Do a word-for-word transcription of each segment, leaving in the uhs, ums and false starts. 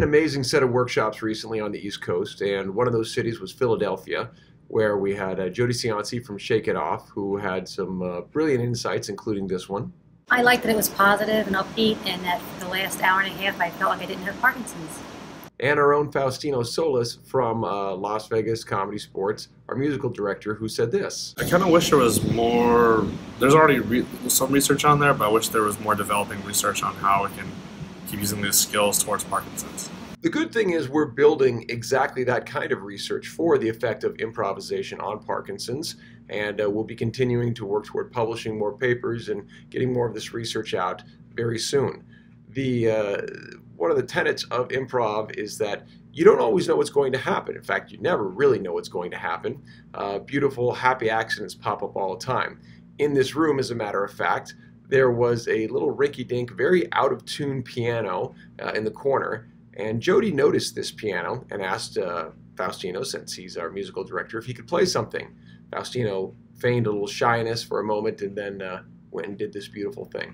amazing set of workshops recently on the East Coast, and one of those cities was Philadelphia, where we had uh, Jody Cianci from Shake It Off, who had some uh, brilliant insights, including this one. I liked that it was positive and upbeat, and that for the last hour and a half I felt like I didn't have Parkinson's. And our own Faustino Solis from uh, Las Vegas Comedy Sports, our musical director, who said this. I kind of wish there was more, there's already re some research on there, but I wish there was more developing research on how we can keep using these skills towards Parkinson's. The good thing is we're building exactly that kind of research for the effect of improvisation on Parkinson's, and uh, we'll be continuing to work toward publishing more papers and getting more of this research out very soon. The uh, one of the tenets of improv is that you don't always know what's going to happen. In fact, you never really know what's going to happen. Uh, beautiful, happy accidents pop up all the time. In this room, as a matter of fact, there was a little rinky-dink, very out-of-tune piano uh, in the corner, and Jody noticed this piano and asked uh, Faustino, since he's our musical director, if he could play something. Faustino feigned a little shyness for a moment and then uh, went and did this beautiful thing.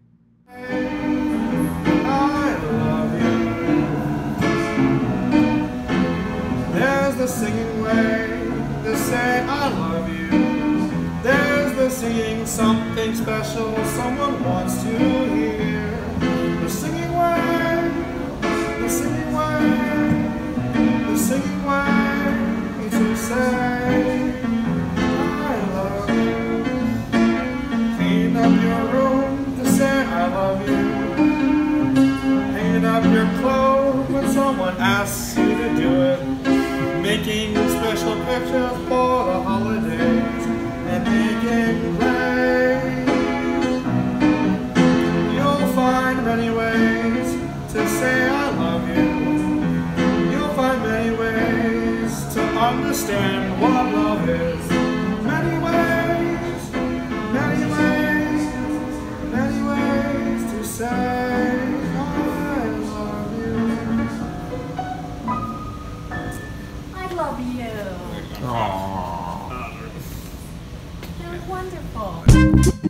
I love you. There's the singing way to say I love you. There's the singing something special someone wants to hear. The singing way, the singing way, the singing way to say I love you. Clean up your room to say I love you. Up your clothes when someone asks you to do it, making special pictures for the holidays and making play. You'll find many ways to say I love you. You'll find many ways to understand what love is. Many ways, many ways, many ways to say love you. Aww. You're wonderful.